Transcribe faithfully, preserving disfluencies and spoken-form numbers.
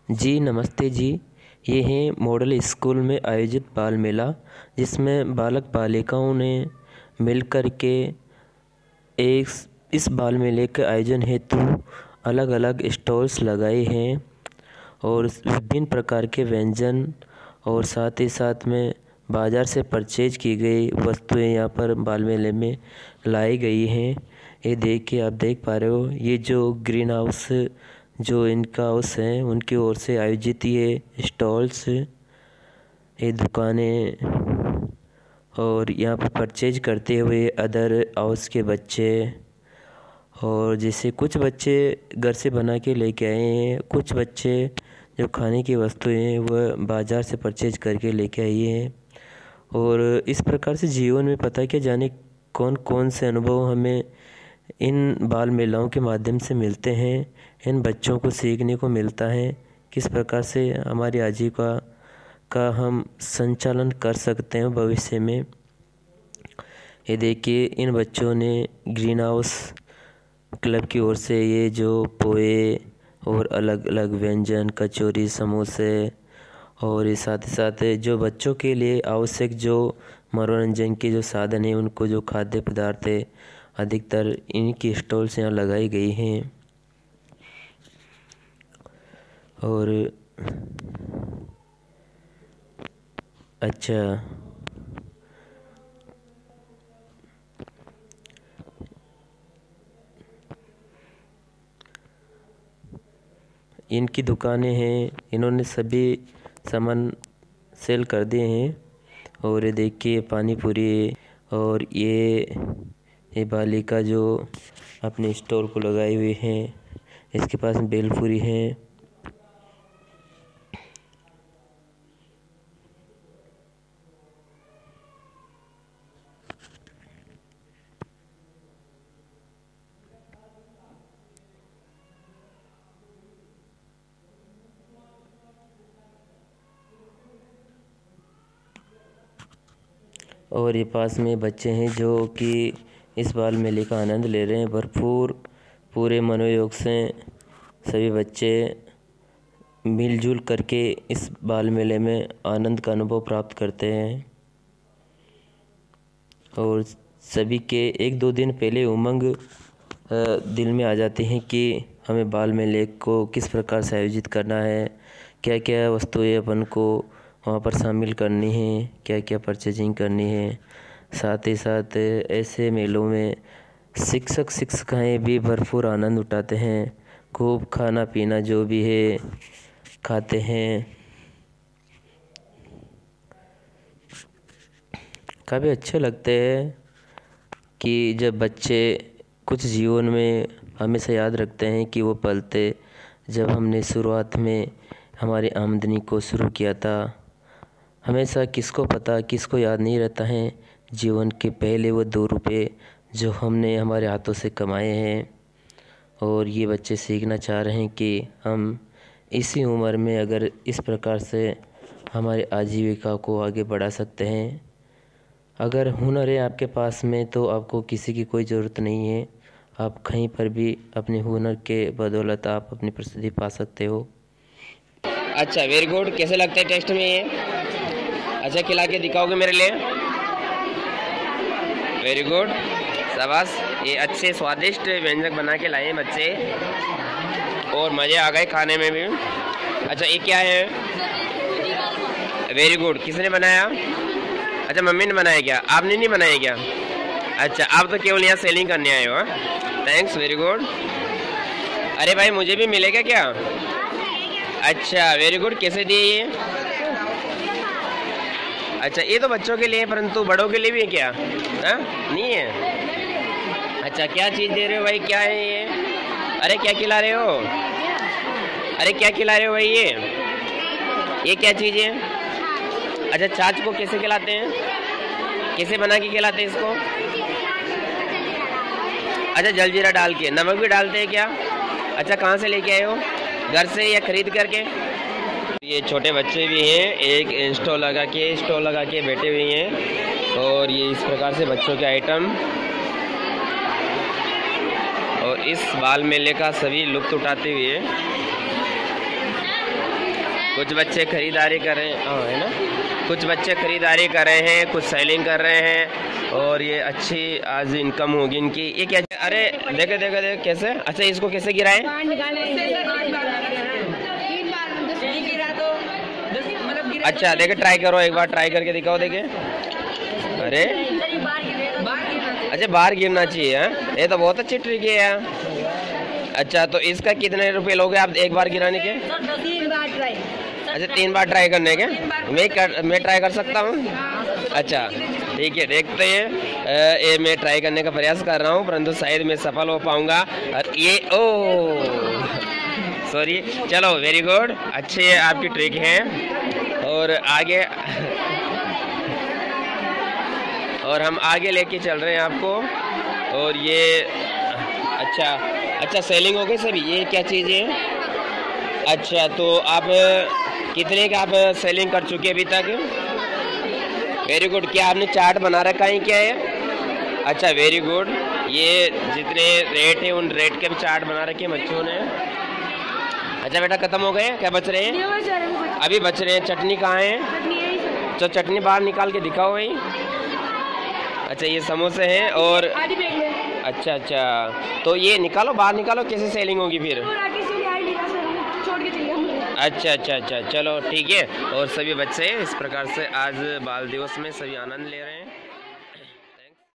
जी नमस्ते जी। ये है मॉडल स्कूल में आयोजित बाल मेला, जिसमें बालक बालिकाओं ने मिलकर के एक इस बाल मेले के आयोजन हेतु अलग अलग स्टॉल्स लगाए हैं और विभिन्न प्रकार के व्यंजन और साथ ही साथ में बाज़ार से परचेज की गई वस्तुएं यहाँ पर बाल मेले में लाई गई हैं। ये देख के आप देख पा रहे हो, ये जो ग्रीन हाउस जो इनका हाउस है उनकी ओर से आयोजित ये स्टॉल्स, ये दुकानें और यहाँ पर परचेज करते हुए अदर हाउस के बच्चे, और जैसे कुछ बच्चे घर से बना के लेके आए हैं, कुछ बच्चे जो खाने की वस्तुएं हैं वह बाज़ार से परचेज करके लेके आए हैं। और इस प्रकार से जीवन में पता क्या जाने कौन कौन से अनुभव हमें इन बाल मेलाओं के माध्यम से मिलते हैं, इन बच्चों को सीखने को मिलता है किस प्रकार से हमारी आजीविका का हम संचालन कर सकते हैं भविष्य में। ये देखिए, इन बच्चों ने ग्रीन हाउस क्लब की ओर से ये जो पोहे और अलग अलग व्यंजन, कचौरी, समोसे और ये साथ ही साथ जो बच्चों के लिए आवश्यक जो मनोरंजन के जो साधन हैं, उनको जो खाद्य पदार्थ है अधिकतर इनकी स्टॉल्स यहाँ लगाई गई हैं। और अच्छा, इनकी दुकानें हैं, इन्होंने सभी सामान सेल कर दिए हैं। और ये देखिए पानी पूरी, और ये ये बालिका जो अपने स्टोर को लगाए हुए हैं, इसके पास भेलपूरी है। और ये पास में बच्चे हैं जो कि इस बाल मेले का आनंद ले रहे हैं भरपूर, पूरे मनोयोग से सभी बच्चे मिलजुल करके इस बाल मेले में आनंद का अनुभव प्राप्त करते हैं। और सभी के एक दो दिन पहले उमंग दिल में आ जाते हैं कि हमें बाल मेले को किस प्रकार से आयोजित करना है, क्या क्या वस्तुएं अपन को वहाँ पर शामिल करनी है, क्या क्या परचेजिंग करनी है। साथ ही साथ ऐसे मेलों में शिक्षक शिक्षिकाएँ भी भरपूर आनंद उठाते हैं, खूब खाना पीना जो भी है खाते हैं। काफ़ी अच्छे लगते हैं कि जब बच्चे कुछ जीवन में हमेशा याद रखते हैं कि वो पलते जब हमने शुरुआत में हमारी आमदनी को शुरू किया था। हमेशा किसको पता, किसको याद नहीं रहता है जीवन के पहले वो दो रुपए जो हमने हमारे हाथों से कमाए हैं। और ये बच्चे सीखना चाह रहे हैं कि हम इसी उम्र में अगर इस प्रकार से हमारी आजीविका को आगे बढ़ा सकते हैं। अगर हुनर है आपके पास में तो आपको किसी की कोई ज़रूरत नहीं है, आप कहीं पर भी अपने हुनर के बदौलत आप अपनी प्रसिद्धि पा सकते हो। अच्छा, वेरी गुड। कैसे लगते हैं टेस्ट में ये? अच्छा, खिला के दिखाओगे मेरे लिए? वेरी गुड, शाबाश। ये अच्छे स्वादिष्ट व्यंजन बना के लाए बच्चे और मज़े आ गए खाने में भी। अच्छा, ये क्या है? Very good. किसने बनाया? अच्छा, मम्मी ने बनाया क्या? आपने नहीं बनाया क्या? अच्छा, आप तो केवल यहाँ सेलिंग करने आए हो। Thanks, very good. अरे भाई, मुझे भी मिलेगा क्या? अच्छा, वेरी गुड। कैसे दिए ये? अच्छा, ये तो बच्चों के लिए, परंतु बड़ों के लिए भी है क्या? हाँ, नहीं है। अच्छा, क्या चीज़ दे रहे हो भाई? क्या है ये? अरे क्या खिला रहे हो? अरे क्या खिला रहे हो भाई? ये ये क्या चीज़ है? अच्छा, छाछ को कैसे खिलाते हैं? कैसे बना के खिलाते हैं इसको? अच्छा, जलजीरा डाल के, नमक भी डालते हैं क्या? अच्छा, कहाँ से लेके आए हो? घर से या खरीद करके? ये छोटे बच्चे भी हैं, एक स्टॉल लगा के स्टॉल लगा के बैठे हुए हैं। और ये इस प्रकार से बच्चों के आइटम और इस बाल मेले का सभी लुत्फ उठाते हुए कुछ बच्चे खरीदारी कर रहे हैं, हाँ है ना, कुछ बच्चे खरीदारी कर रहे हैं, कुछ सेलिंग कर रहे हैं और ये अच्छी आज इनकम होगी इनकी। ये क्या, अरे देखे देखे देखे कैसे, अच्छा इसको कैसे गिराएं? अच्छा देखे, ट्राई करो एक बार, ट्राई करके दिखाओ देखे। अरे अच्छा बाहर गिरना चाहिए है, ये तो बहुत अच्छी ट्रिक है यार। अच्छा तो इसका कितने रुपए लोगे आप एक बार गिराने के? अच्छा तीन बार ट्राई करने के, मैं कर, मैं ट्राई कर सकता हूँ? अच्छा ठीक है, देखते हैं। ये मैं ट्राई करने का प्रयास कर रहा हूँ परंतु शायद मैं सफल हो पाऊंगा। ये ओ सॉरी, चलो वेरी गुड, अच्छे आपकी ट्रिक है। और आगे और हम आगे लेके चल रहे हैं आपको। और ये अच्छा अच्छा सेलिंग हो गई सभी। ये क्या चीज़ है? अच्छा तो आप कितने का आप सेलिंग कर चुके अभी तक? Very good. क्या आपने चार्ट बना रखा है क्या है? अच्छा वेरी गुड। ये जितने रेट है उन रेट के भी चार्ट बना रखे हैं बच्चों ने। अच्छा बेटा खत्म हो गए, क्या बच रहे हैं? अभी बच रहे हैं। चटनी कहाँ है? तो चटनी बाहर निकाल के दिखाओ भाई। अच्छा ये समोसे हैं और अच्छा अच्छा तो ये निकालो बाहर निकालो, कैसे सेलिंग होगी फिर? अच्छा अच्छा अच्छा चलो ठीक है। और सभी बच्चे इस प्रकार से आज बाल दिवस में सभी आनंद ले रहे हैं।